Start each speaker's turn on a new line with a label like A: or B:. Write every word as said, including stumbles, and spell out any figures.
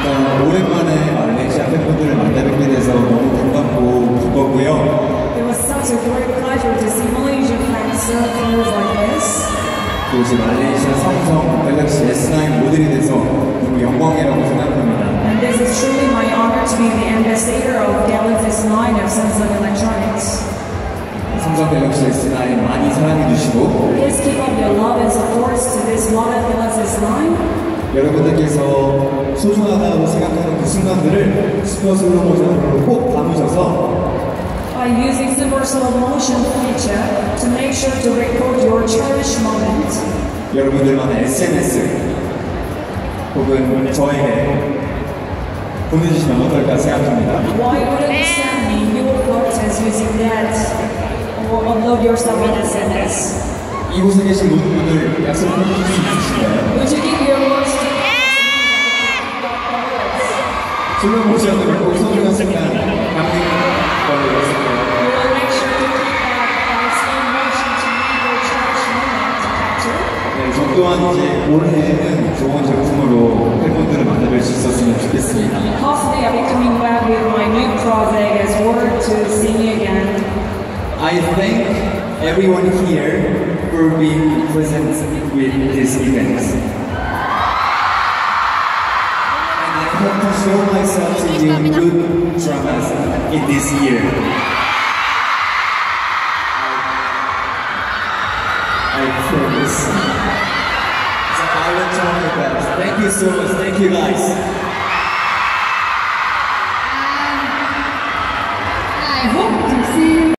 A: 일단 오랜만에 말레이시아 팬분들을 만나뵙게 돼서 너무 반갑고 기뻤고요.
B: It was such a great pleasure to see Malaysian fans so close like this.
A: 또 이제 말레이시아 삼성 갤럭시 에스 나인 모델이 돼서 너무 영광이라고 생각합니다.
B: And this is truly my honor to be the ambassador of Galaxy S nine of Samsung Electronics.
A: 삼성 갤럭시 에스 나인 많이 사랑해주시고
B: Please keep up your love and support to this model Galaxy S nine.
A: 여러분들께서 소중하다고 생각하는 그 순간들을 슈퍼 슬로우 모션으로 꼭 담으셔서
B: By using Super Slow Motion feature to make sure to record your cherished moment.
A: 여러분들만의 에스 엔 에스 혹은 저에게 보내주시면 어떨까 생각합니다.
B: Why wouldn't you send me your photos using that or upload yourself on S N S?
A: 이곳에 계신 모든 분들 약속해 주실 수 있으신가요?
B: Would you give your words to
A: 슬로우 모션으로 꼭 소중한 순간 담는 걸로 있을게요.
B: We will make sure to keep that our slow motion to make your cherished moment to capture.
A: 네, 저 또한 이제 올해는 좋은 제품으로 팬분들을 만나뵐 수 있었으면 좋겠습니다.
B: Hopefully I'll be coming back with my new project as word to see me again.
A: I thank everyone here for being present with this event. And I hope to show myself to you good dramas in this year. I, I promise. So I will try my best. Thank you so much. Thank you guys.